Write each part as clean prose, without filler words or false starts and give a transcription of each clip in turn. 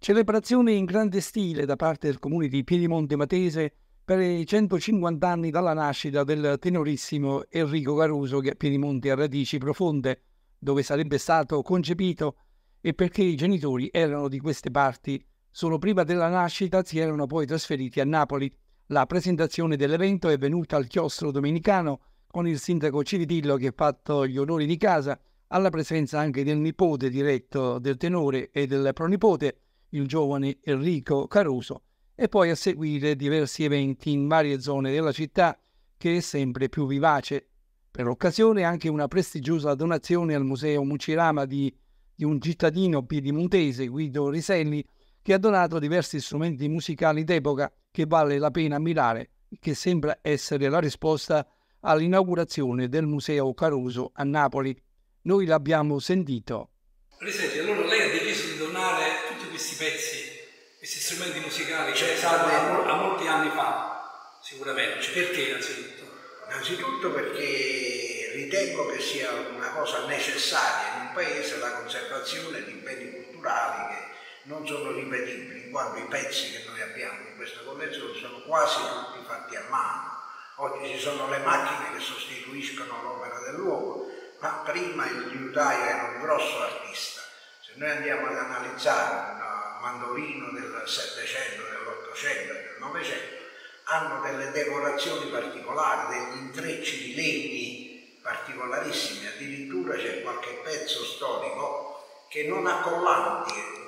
Celebrazione in grande stile da parte del comune di Piedimonte Matese per i 150 anni dalla nascita del tenorissimo Enrico Caruso, che a Piedimonte ha radici profonde, dove sarebbe stato concepito, e perché i genitori erano di queste parti. Solo prima della nascita si erano poi trasferiti a Napoli. La presentazione dell'evento è venuta al chiostro domenicano con il sindaco Civitillo che ha fatto gli onori di casa, alla presenza anche del nipote diretto del tenore e del pronipote, il giovane Enrico Caruso, e poi a seguire diversi eventi in varie zone della città, che è sempre più vivace. Per l'occasione anche una prestigiosa donazione al Museo Mucirama di un cittadino piedimontese, Guido Riselli, che ha donato diversi strumenti musicali d'epoca che vale la pena ammirare, che sembra essere la risposta all'inaugurazione del Museo Caruso a Napoli. Noi l'abbiamo sentito. Riselli, allora lei ha deciso di donare tutti questi pezzi, questi strumenti musicali, a molti anni fa, sicuramente. Perché innanzitutto? Innanzitutto perché ritengo che sia una cosa necessaria in un paese la conservazione di beni culturali che non sono ripetibili, in quanto i pezzi che noi abbiamo in questa collezione sono quasi tutti fatti a mano. Oggi ci sono le macchine che sostituiscono l'opera dell'uomo, ma prima il liutaio era un grosso artista. Se noi andiamo ad analizzare un mandolino del Settecento, dell'Ottocento e del Novecento, hanno delle decorazioni particolari, degli intrecci di legni particolarissimi, addirittura c'è qualche pezzo storico che non ha collanti,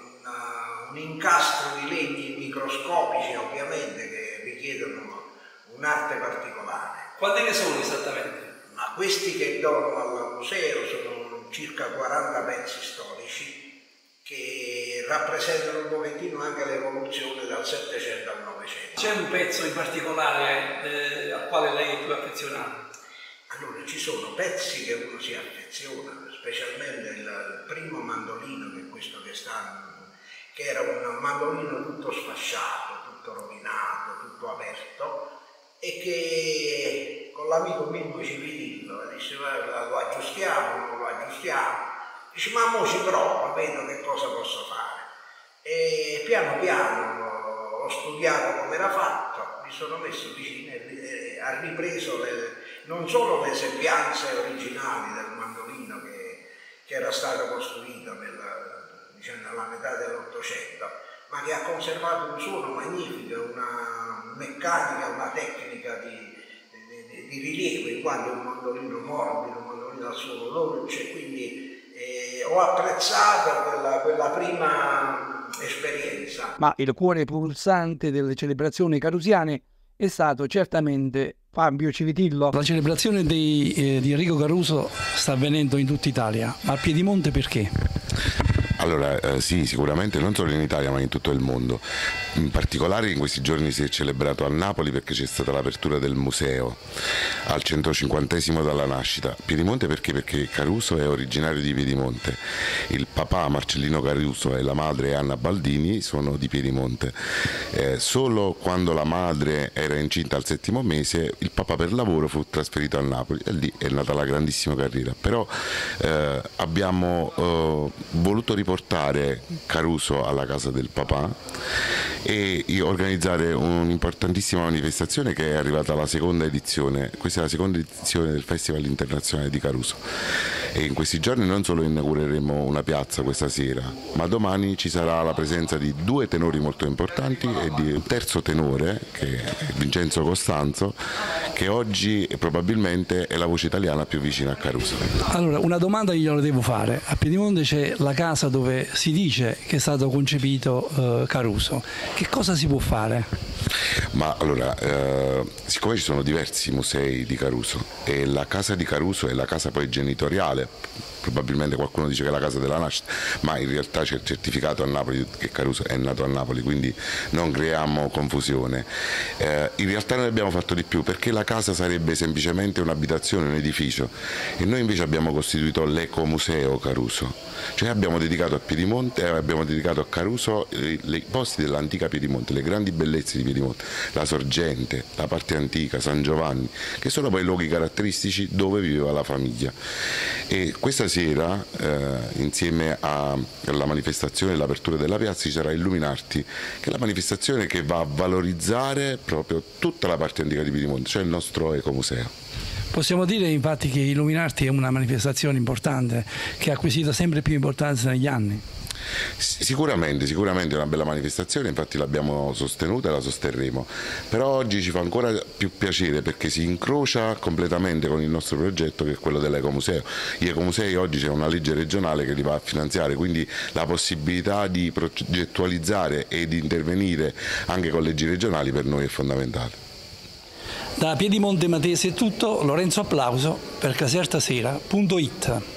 un incastro di legni microscopici ovviamente che richiedono un'arte particolare. Quanti ne sono esattamente? Ma questi che dono al museo sono circa 40 pezzi storici che rappresentano un pochettino anche l'evoluzione dal Settecento al Novecento. C'è un pezzo in particolare al quale lei è più affezionato? Allora, ci sono pezzi che uno si affeziona, specialmente il primo mandolino, che è questo che sta, che era un mandolino tutto sfasciato, tutto rovinato, tutto aperto, e che con l'amico Mimmo Civitillo diceva lo aggiustiamo, non lo aggiustiamo. Dice, ma mo ci provo, vedo che cosa posso fare. E piano piano ho studiato come era fatto, mi sono messo vicino e ha ripreso non solo le sembianze originali del mandolino che era stato costruito nella metà dell'Ottocento, ma che ha conservato un suono magnifico, una meccanica, una tecnica di rilievo, in quanto è un mandolino morbido, un mandolino al suono dolce, quindi ho apprezzato quella prima esperienza. Ma il cuore pulsante delle celebrazioni carusiane è stato certamente Fabio Civitillo. La celebrazione di Enrico Caruso sta avvenendo in tutta Italia, ma a Piedimonte perché? Allora sì, sicuramente non solo in Italia ma in tutto il mondo. In particolare in questi giorni si è celebrato a Napoli perché c'è stata l'apertura del museo al 150esimo dalla nascita. Piedimonte perché? Perché Caruso è originario di Piedimonte. Il papà Marcellino Caruso e la madre Anna Baldini sono di Piedimonte. Solo quando la madre era incinta al 7° mese il papà per lavoro fu trasferito a Napoli e lì è nata la grandissima carriera. Però abbiamo voluto riportare Caruso alla casa del papà e organizzare un'importantissima manifestazione che è arrivata alla seconda edizione. Questa è la seconda edizione del Festival Internazionale di Caruso e in questi giorni non solo inaugureremo una piazza questa sera, ma domani ci sarà la presenza di 2 tenori molto importanti e di un terzo tenore che è Vincenzo Costanzo, che oggi probabilmente è la voce italiana più vicina a Caruso. Allora, una domanda gliela devo fare. A Piedimonte c'è la casa dove si dice che è stato concepito Caruso. Che cosa si può fare? Ma allora, siccome ci sono diversi musei di Caruso e la casa di Caruso è la casa poi genitoriale, probabilmente qualcuno dice che è la casa della nascita, ma in realtà c'è il certificato a Napoli che Caruso è nato a Napoli, quindi non creiamo confusione. In realtà noi abbiamo fatto di più, perché la casa sarebbe semplicemente un'abitazione, un edificio, e noi invece abbiamo costituito l'ecomuseo Caruso, cioè abbiamo dedicato a Piedimonte, abbiamo dedicato a Caruso i posti dell'antica Piedimonte, le grandi bellezze di Piedimonte, la sorgente, la parte antica, San Giovanni, che sono poi luoghi caratteristici dove viveva la famiglia. E questa sera, insieme alla manifestazione e all'apertura della piazza, ci sarà Illuminarti, che è la manifestazione che va a valorizzare proprio tutta la parte antica di Piedimonte, cioè il nostro ecomuseo. Possiamo dire infatti che Illuminarti è una manifestazione importante che ha acquisito sempre più importanza negli anni. Sicuramente è una bella manifestazione, infatti l'abbiamo sostenuta e la sosterremo, però oggi ci fa ancora più piacere perché si incrocia completamente con il nostro progetto, che è quello dell'ecomuseo. Gli ecomusei oggi c'è una legge regionale che li va a finanziare, quindi la possibilità di progettualizzare e di intervenire anche con leggi regionali per noi è fondamentale. Da Piedimonte Matese è tutto. Lorenzo Applauso per Casertasera.it.